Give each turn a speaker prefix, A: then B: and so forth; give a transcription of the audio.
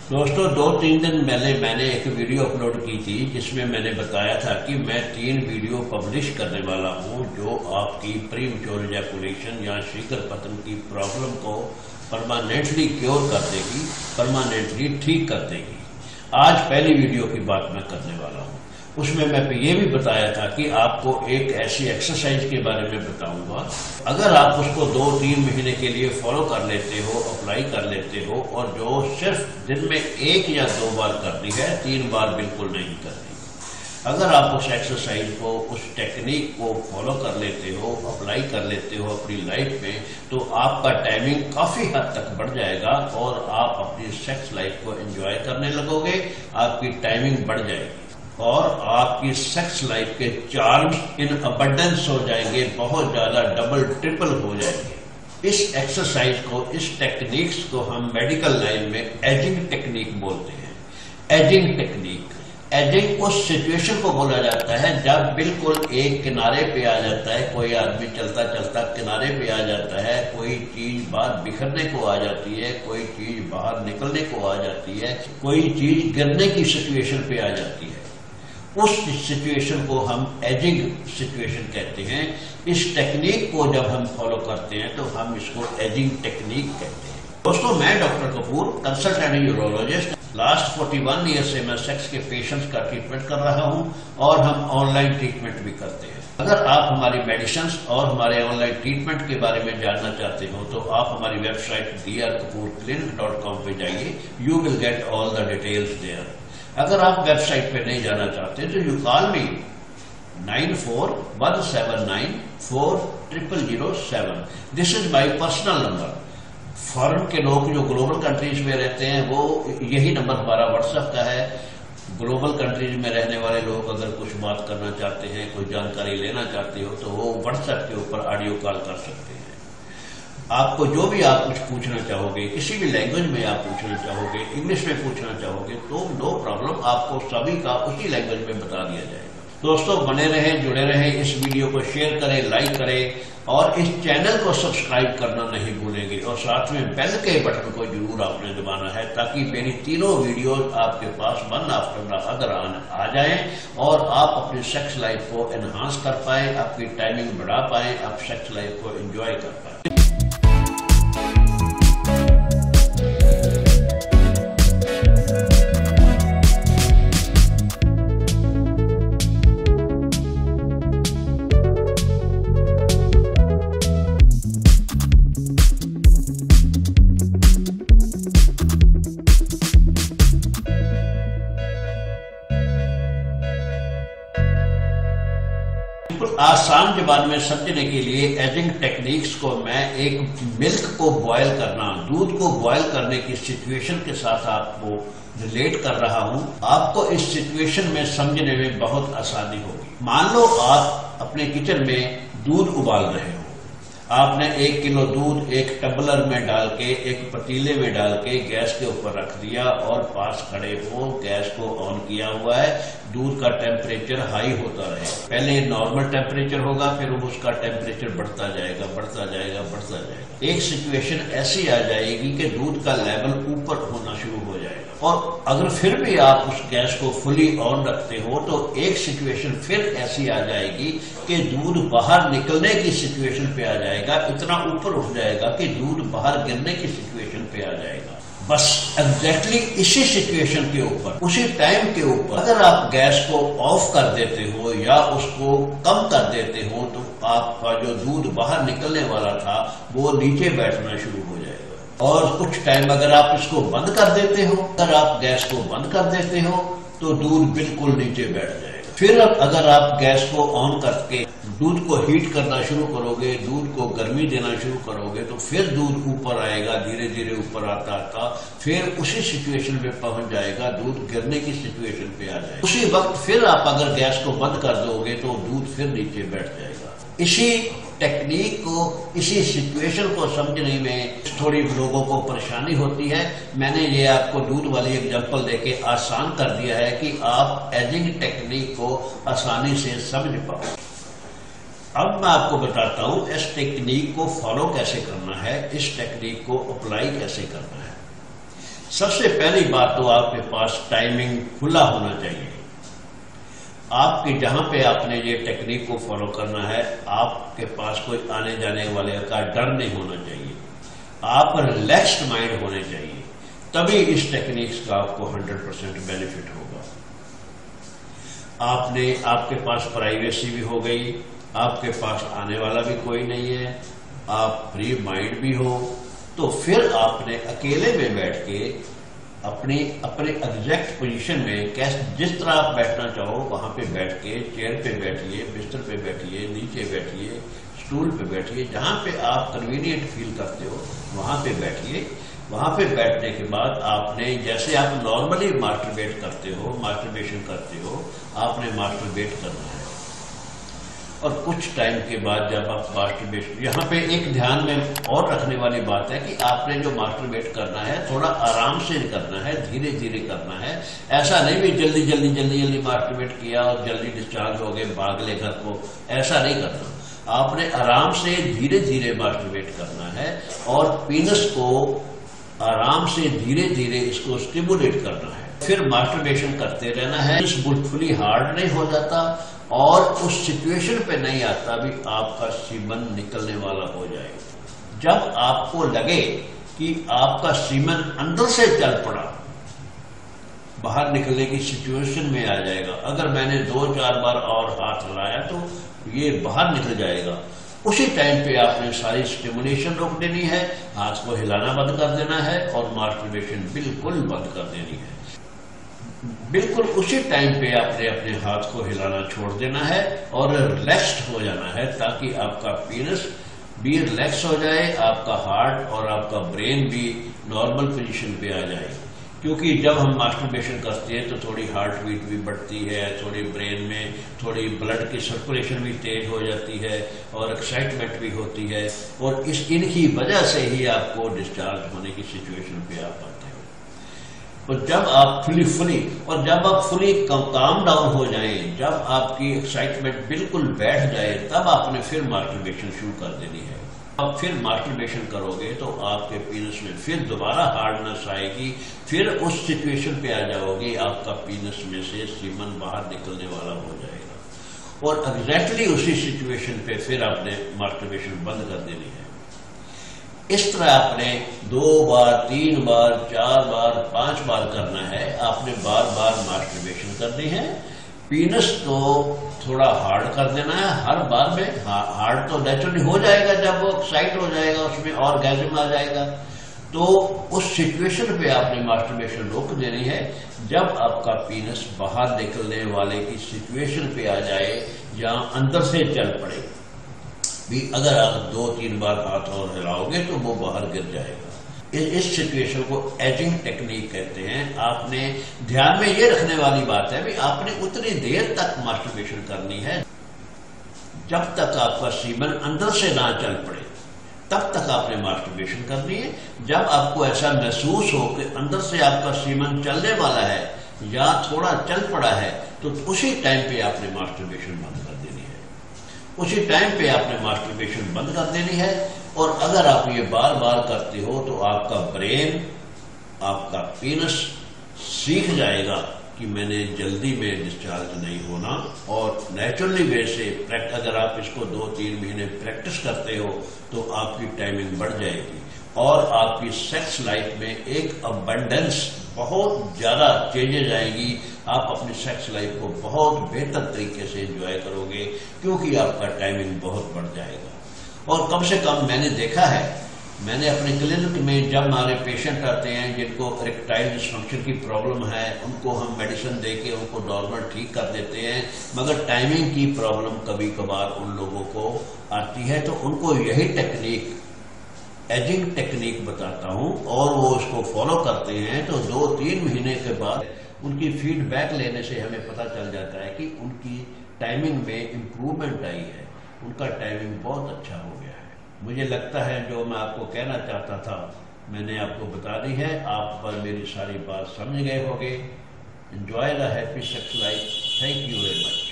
A: दोस्तों 2-3 दिन पहले मैंने एक वीडियो अपलोड की थी जिसमें मैंने बताया था कि मैं 3 वीडियो पब्लिश करने वाला हूं जो आपकी प्रीमैच्योर इजैकुलेशन या शीघ्र पतन की प्रॉब्लम को परमानेंटली क्योर कर देगी, परमानेंटली ठीक कर देगी। आज पहली वीडियो की बात मैं करने वाला हूं। उसमें मैं ये भी बताया था कि आपको एक ऐसी एक्सरसाइज के बारे में बताऊंगा, अगर आप उसको 2-3 महीने के लिए फॉलो कर लेते हो, अप्लाई कर लेते हो और जो सिर्फ दिन में 1 या 2 बार करनी है, 3 बार बिल्कुल नहीं करनी। अगर आप उस एक्सरसाइज को, उस टेक्निक को फॉलो कर लेते हो, अप्लाई कर लेते हो अपनी लाइफ में, तो आपका टाइमिंग काफी हद तक बढ़ जाएगा और आप अपनी सेक्स लाइफ को एंजॉय करने लगोगे। आपकी टाइमिंग बढ़ जाएगी और आपकी सेक्स लाइफ के चार्म्स इन अबंडेंस हो जाएंगे, बहुत ज्यादा डबल ट्रिपल हो जाएंगे। इस एक्सरसाइज को, इस टेक्निक्स को हम मेडिकल लाइन में एजिंग टेक्निक बोलते हैं। एजिंग टेक्निक, एजिंग उस सिचुएशन को बोला जाता है जब बिल्कुल एक किनारे पे आ जाता है, कोई आदमी चलता चलता किनारे पे आ जाता है, कोई चीज बाहर बिखरने को आ जाती है, कोई चीज बाहर निकलने को आ जाती है, कोई चीज गिरने की सिचुएशन पे आ जाती है। उस सिचुएशन को हम एजिंग सिचुएशन कहते हैं। इस टेक्निक को जब हम फॉलो करते हैं तो हम इसको एजिंग टेक्निक कहते हैं। दोस्तों, मैं doctor Kapoor, consultant urologist, last 41 year से मैं सेक्स के पेशेंट्स का ट्रीटमेंट कर रहा हूं और हम ऑनलाइन ट्रीटमेंट भी करते हैं। अगर आप हमारी मेडिसिन और हमारे ऑनलाइन ट्रीटमेंट के बारे में जानना चाहते हो तो आप हमारी वेबसाइट drkapurclinic.com पे जाइए। You will get all the details there. अगर आप वेबसाइट पे नहीं जाना चाहते तो you call me 9417940007। This is my personal number. Foreign के लोग जो ग्लोबल कंट्रीज में रहते हैं वो यही नंबर हमारा व्हाट्सएप का है। ग्लोबल कंट्रीज में रहने वाले लोग अगर कुछ बात करना चाहते हैं, कोई जानकारी लेना चाहते हो तो वो व्हाट्सएप के ऊपर ऑडियो कॉल कर सकते हैं। आपको जो भी आप कुछ पूछना चाहोगे, किसी भी लैंग्वेज में आप पूछना चाहोगे, इंग्लिश में पूछना चाहोगे तो नो प्रॉब्लम, आपको सभी का उसी लैंग्वेज में बता दिया जाएगा। दोस्तों, बने रहें, जुड़े रहें, इस वीडियो को शेयर करें, लाइक करें और इस चैनल को सब्सक्राइब करना नहीं भूलेंगे और साथ में बेल के बटन को जरूर आपने दबाना है ताकि मेरी तीनों वीडियो आपके पास वन आफ्टर द अदर आ जाएं और आप अपनी सेक्स लाइफ को एनहांस कर पाए, आपकी टाइमिंग बढ़ा पाए, आप सेक्स लाइफ को एंजॉय कर पाए। आसान जबान में समझने के लिए एजिंग टेक्निक्स को मैं एक मिल्क को बॉयल करना, दूध को बॉयल करने की सिचुएशन के साथ आपको रिलेट कर रहा हूं। आपको इस सिचुएशन में समझने में बहुत आसानी होगी। मान लो आप अपने किचन में दूध उबाल रहे हो। आपने 1 किलो दूध एक टम्बलर में डाल के, एक पतीले में डाल के गैस के ऊपर रख दिया और पास खड़े हो, गैस को ऑन किया हुआ है। दूध का टेम्परेचर हाई होता रहे। पहले नॉर्मल टेम्परेचर होगा, फिर उसका टेम्परेचर बढ़ता जाएगा, बढ़ता जाएगा, बढ़ता जाएगा। एक सिचुएशन ऐसी आ जाएगी कि दूध का लेवल ऊपर होना शुरू हो जाएगा और अगर फिर भी आप उस गैस को फुली ऑन रखते हो तो एक सिचुएशन फिर ऐसी आ जाएगी कि दूध बाहर निकलने की सिचुएशन पे आ जाएगा, इतना ऊपर उठ जाएगा कि दूध बाहर गिरने की सिचुएशन पे आ जाएगा। बस एग्जैक्टली इसी सिचुएशन के ऊपर, उसी टाइम के ऊपर अगर आप गैस को ऑफ कर देते हो या उसको कम कर देते हो तो आपका जो दूध बाहर निकलने वाला था वो नीचे बैठना शुरू हो जाएगा। और कुछ टाइम अगर आप इसको बंद कर देते हो, अगर आप गैस को बंद कर देते हो तो दूध बिल्कुल नीचे बैठ जाएगा। फिर अगर आप गैस को ऑन करके दूध को हीट करना शुरू करोगे, दूध को गर्मी देना शुरू करोगे तो फिर दूध ऊपर आएगा, धीरे धीरे ऊपर आता आता फिर उसी सिचुएशन पे पहुंच जाएगा, दूध गिरने की सिचुएशन पे आ जाएगा। उसी वक्त फिर आप अगर गैस को बंद कर दोगे तो दूध फिर नीचे बैठ जाएगा। इसी टेक्निक को, इसी सिचुएशन को समझने में थोड़ी लोगों को परेशानी होती है। मैंने ये आपको दूध वाली एग्जांपल देके आसान कर दिया है कि आप एजिंग टेक्निक को आसानी से समझ पाओ। अब मैं आपको बताता हूं इस टेक्निक को फॉलो कैसे करना है, इस टेक्निक को अप्लाई कैसे करना है। सबसे पहली बात तो आपके पास टाइमिंग खुला होना चाहिए। आपके जहां पे आपने ये टेक्निक को फॉलो करना है, आपके पास कोई आने जाने वाले का डर नहीं होना चाहिए, आप रिलैक्स्ड माइंड होने चाहिए, तभी इस टेक्निक्स का आपको 100% बेनिफिट होगा। आपके पास प्राइवेसी भी हो गई, आपके पास आने वाला भी कोई नहीं है, आप फ्री माइंड भी हो, तो फिर आपने अकेले में बैठ के अपने एग्जैक्ट पोजीशन में जिस तरह आप बैठना चाहो वहां पे बैठ के, चेयर पे बैठिए, बिस्तर पे बैठिए, नीचे बैठिए, स्टूल पे बैठिए, जहां पे आप कन्वीनियंट फील करते हो वहां पे बैठिए। वहां पे बैठने के बाद आपने, जैसे आप नॉर्मली मास्टरबेट करते हो, मास्टरबेशन करते हो, आपने मास्टरबेट करना है। और कुछ टाइम के बाद जब आप मास्टरबेशन, यहाँ पे एक ध्यान में और रखने वाली बात है कि आपने जो मास्टरबेट करना है थोड़ा आराम से करना है, धीरे धीरे करना है। ऐसा नहीं भी जल्दी जल्दी मास्टरबेट किया और जल्दी डिस्चार्ज हो गए, भाग ले घर को, ऐसा नहीं करना। आपने आराम से धीरे धीरे मास्टरबेट करना है और पीनस को आराम से धीरे धीरे इसको स्टिमुलेट करना है। फिर मास्टरबेशन करते रहना है। फुली हार्ड नहीं हो जाता और उस सिचुएशन पे नहीं आता भी आपका सीमन निकलने वाला हो जाए। जब आपको लगे कि आपका सीमन अंदर से चल पड़ा, बाहर निकलने की सिचुएशन में आ जाएगा, अगर मैंने 2-4 बार और हाथ हिलाया तो ये बाहर निकल जाएगा, उसी टाइम पे आपने सारी स्टिमुलेशन रोक देनी है, हाथ को हिलाना बंद कर देना है और मास्टरबेशन बिल्कुल बंद कर देनी है। बिल्कुल उसी टाइम पे आपने अपने हाथ को हिलाना छोड़ देना है और रिलैक्स्ड हो जाना है, ताकि आपका पीनस भी रिलैक्स हो जाए, आपका हार्ट और आपका ब्रेन भी नॉर्मल पोजीशन पे आ जाए। क्योंकि जब हम मास्टरबेशन करते हैं तो थोड़ी हार्ट बीट भी बढ़ती है, थोड़ी ब्रेन में थोड़ी ब्लड की सर्कुलेशन भी तेज हो जाती है और एक्साइटमेंट भी होती है, और इनकी वजह से ही आपको डिस्चार्ज होने की सिचुएशन पे आप आते हो। और जब आप फुली काम डाउन हो जाए, जब आपकी एक्साइटमेंट बिल्कुल बैठ जाए, तब आपने फिर मास्टरबेशन शुरू कर देनी है। अब फिर मास्टरबेशन करोगे तो आपके पीनस में फिर दोबारा हार्डनेस आएगी, फिर उस सिचुएशन पे आ जाओगे, आपका पीनस में से सीमन बाहर निकलने वाला हो जाएगा और एग्जैक्टली उसी सिचुएशन पे फिर आपने मास्टरबेशन बंद कर देनी है। इस तरह आपने 2 बार, 3 बार, 4 बार, 5 बार करना है। आपने बार बार मास्टरबेशन करनी है। पीनस को थोड़ा हार्ड कर देना है हर बार में। हार्ड तो नेचुरली हो जाएगा जब वो एक्साइट हो जाएगा, उसमें ऑर्गेज़म आ जाएगा, तो उस सिचुएशन पे आपने मास्टरबेशन रोक देनी है जब आपका पीनस बाहर निकलने वाले की सिचुएशन पे आ जाए, जहां अंदर से चल पड़े भी। अगर आप 2-3 बार हाथ और हिलाओगे तो वो बाहर गिर जाएगा। इस सिचुएशन को एजिंग टेक्निक कहते हैं। आपने ध्यान में ये रखने वाली बात है भी आपने उतनी देर तक मास्टरबेशन करनी है जब तक आपका सीमन अंदर से ना चल पड़े, तब तक आपने मास्टरबेशन करनी है। जब आपको ऐसा महसूस हो कि अंदर से आपका सीमन चलने वाला है या थोड़ा चल पड़ा है, तो उसी टाइम पे आपने मास्टरबेशन बंद कर देनी है। उसी टाइम पे आपने मास्टरबेशन बंद कर देनी है। और अगर आप ये बार बार करते हो तो आपका ब्रेन, आपका पीनस सीख जाएगा कि मैंने जल्दी में डिस्चार्ज नहीं होना, और नेचुरली वे से अगर आप इसको 2-3 महीने प्रैक्टिस करते हो तो आपकी टाइमिंग बढ़ जाएगी और आपकी सेक्स लाइफ में एक अबंडेंस, बहुत ज्यादा चेंजेज आएगी। आप अपनी सेक्स लाइफ को बहुत बेहतर तरीके से एंजॉय करोगे क्योंकि आपका टाइमिंग बहुत बढ़ जाएगा। और कम से कम मैंने देखा है, मैंने अपने क्लिनिक में जब हमारे पेशेंट आते हैं जिनको इरेक्टाइल डिसफंक्शन की प्रॉब्लम है, उनको हम मेडिसिन देके उनको नॉर्मल ठीक कर देते हैं, मगर टाइमिंग की प्रॉब्लम कभी कभार उन लोगों को आती है, तो उनको यही टेक्निक, एजिंग टेक्निक बताता हूं और वो उसको फॉलो करते हैं तो 2-3 महीने के बाद उनकी फीडबैक लेने से हमें पता चल जाता है कि उनकी टाइमिंग में इम्प्रूवमेंट आई है, उनका टाइमिंग बहुत अच्छा हो गया है। मुझे लगता है जो मैं आपको कहना चाहता था मैंने आपको बता दी है। आप पर मेरी सारी बात समझ गए होंगे। Enjoy the happy sex life. Thank you very much.